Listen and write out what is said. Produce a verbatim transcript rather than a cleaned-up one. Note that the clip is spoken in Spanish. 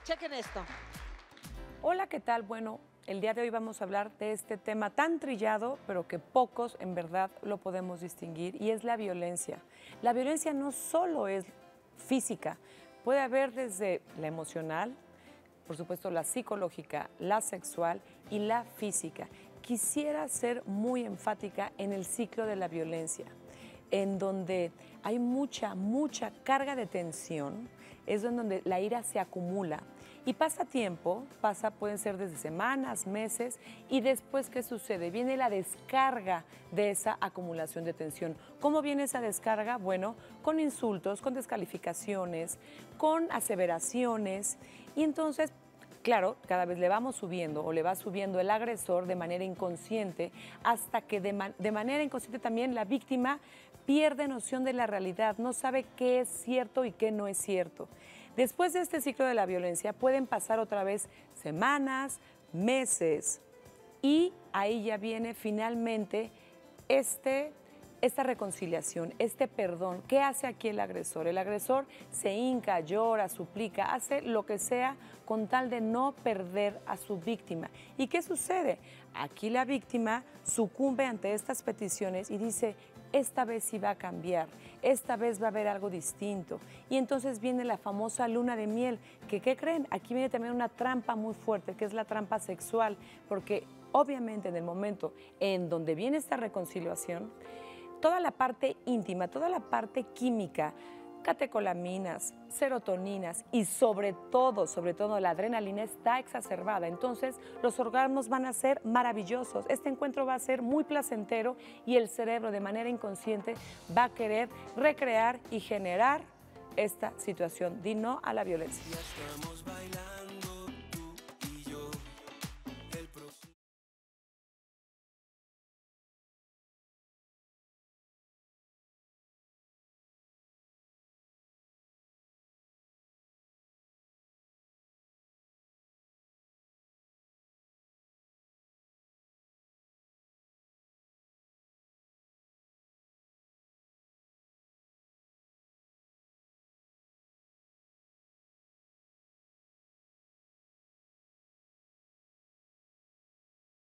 Chequen esto. Hola, ¿qué tal? Bueno, el día de hoy vamos a hablar de este tema tan trillado, pero que pocos en verdad lo podemos distinguir, y es la violencia. La violencia no solo es física, puede haber desde la emocional, por supuesto la psicológica, la sexual y la física. Quisiera ser muy enfática en el ciclo de la violencia, en donde hay mucha, mucha carga de tensión, es en donde la ira se acumula y pasa tiempo, pasa, pueden ser desde semanas, meses, y después, ¿qué sucede? Viene la descarga de esa acumulación de tensión. ¿Cómo viene esa descarga? Bueno, con insultos, con descalificaciones, con aseveraciones, y entonces, claro, cada vez le vamos subiendo o le va subiendo el agresor de manera inconsciente hasta que de, man de manera inconsciente también la víctima pierde noción de la realidad, no sabe qué es cierto y qué no es cierto. Después de este ciclo de la violencia pueden pasar otra vez semanas, meses, y ahí ya viene finalmente este, esta reconciliación, este perdón. ¿Qué hace aquí el agresor? El agresor se hinca, llora, suplica, hace lo que sea con tal de no perder a su víctima. ¿Y qué sucede? Aquí la víctima sucumbe ante estas peticiones y dice: esta vez sí va a cambiar, esta vez va a haber algo distinto. Y entonces viene la famosa luna de miel, que ¿qué creen? Aquí viene también una trampa muy fuerte, que es la trampa sexual, porque obviamente en el momento en donde viene esta reconciliación, toda la parte íntima, toda la parte química, catecolaminas, serotoninas y sobre todo, sobre todo la adrenalina está exacerbada. Entonces los orgasmos van a ser maravillosos, este encuentro va a ser muy placentero y el cerebro de manera inconsciente va a querer recrear y generar esta situación. Di no a la violencia.